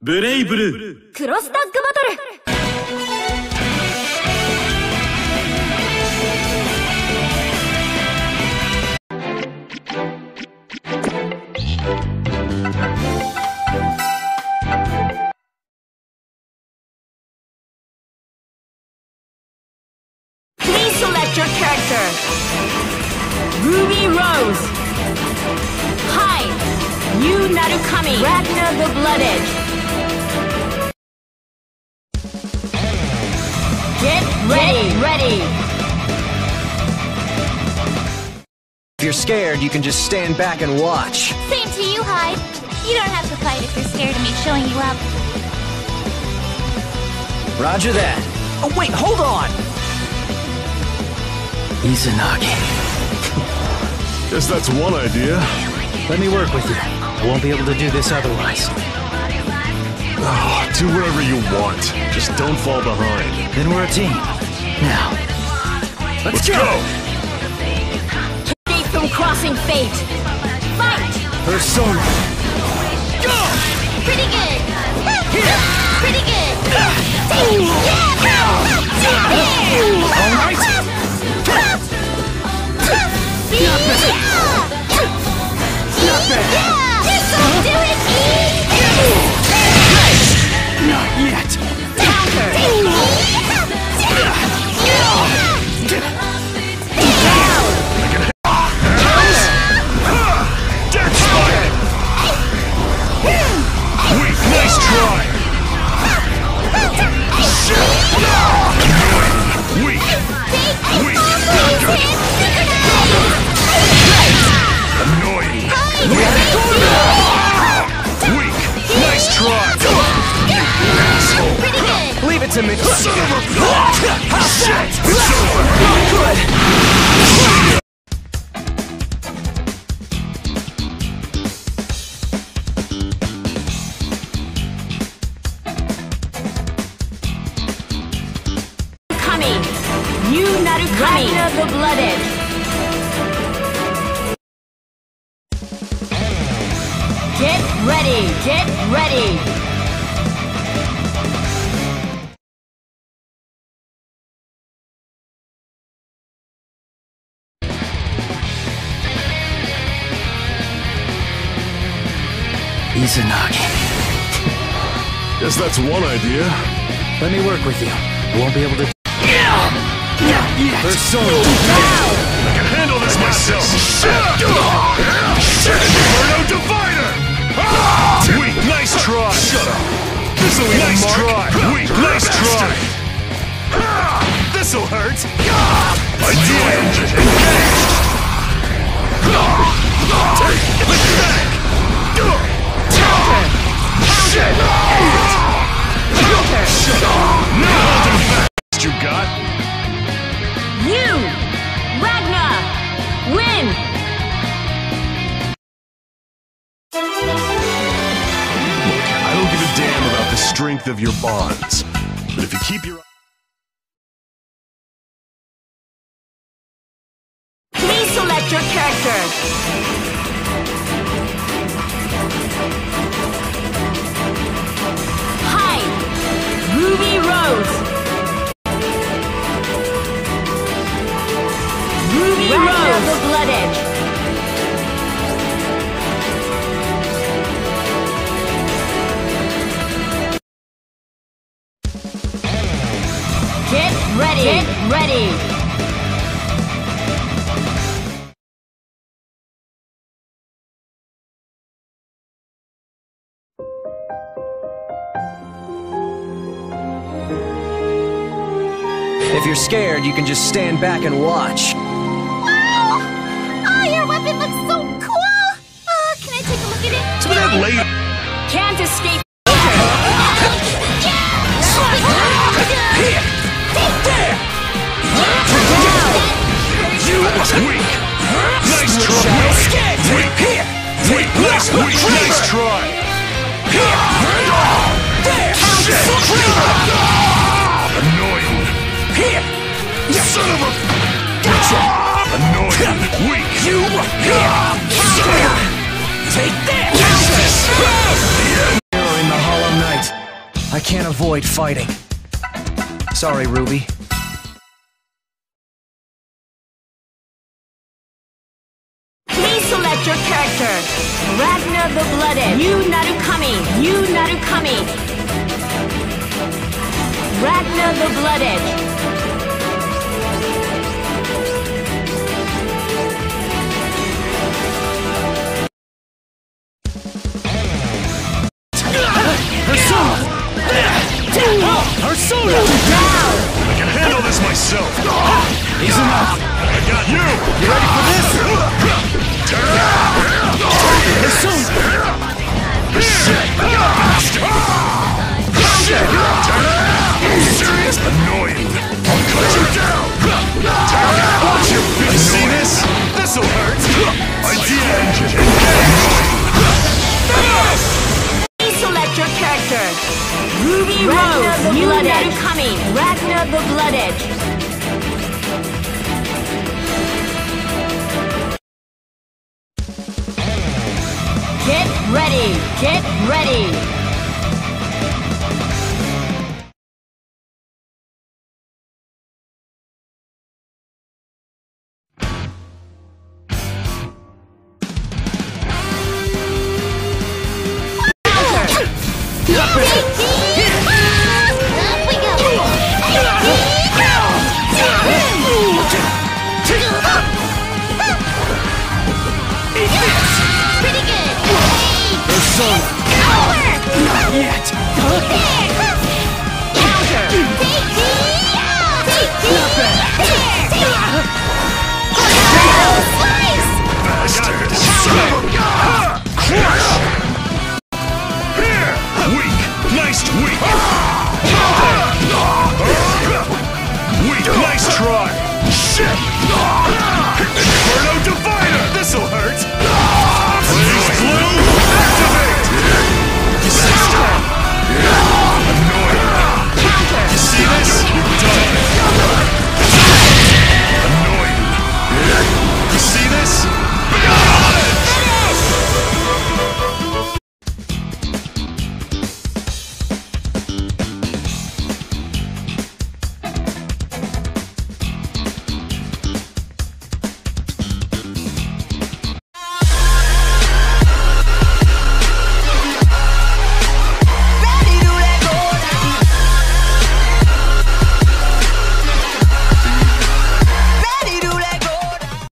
ブレイブルークロスタッグバトル。Please select your character. Ruby Rose. Hi, Yu Narukami. Ragnar the Blooded. Get ready. If you're scared, you can just stand back and watch. Same to you, Hyde. You don't have to fight if you're scared of me showing you up. Roger that. Oh, wait, hold on! Izanagi. Guess that's one idea. Let me work with you. I won't be able to do this otherwise. Oh, do whatever you want. Just don't fall behind. Then we're a team. Now, let's go! Escape from crossing fate. Fight! Persona. Go! Pretty good. Pretty good. All right. This'll do it. Not yet. Death Spider! Weak, nice try! Weak! Weak! Annoying! Weak! Nice try! You asshole! Leave it to me. Son of a... Shit! It's over! Good. Yu Narukami. Ragnar the Blooded. Get ready. Izanagi. Guess that's one idea. Let me work with you. I won't be able to... Persona. I can handle this myself! Shit! Inferno Divider! Weak, nice try! Shut up! This'll nice try! Weak, nice try! This'll hurt! I do it! Engaged! Take it back! Shit! Shut up! No holding back! You got? You, Ragnar, win! I don't give a damn about the strength of your bonds. But if you keep your... Please select your character. Hi, Ruby Rose. Ragnar the Blooded. Get ready. If you're scared, you can just stand back and watch. Wow! Oh, your weapon looks so cool! Can I take a look at it? To that later! Can't escape. Weak! Nice try! Weak! Nice try! Annoying! Son of a... Gotcha! Annoying! Weak! Take that! In the Hollow Knight. I can't avoid fighting. Sorry, Ruby. Please select your character. Ragnar the Blooded. Yu Narukami. Yu Narukami. Ragnar the Blooded. Persona! I can handle this myself! He's enough! I got you! You ready for this? Serious? Annoying! I'll cut you down! Watch your feet! See this? This'll hurt! Idea engine! Please select your character. Ruby Rose. Yu Narukami. Ragnar the Blooded. Get ready! Get ready! Persona! Power! Not yet!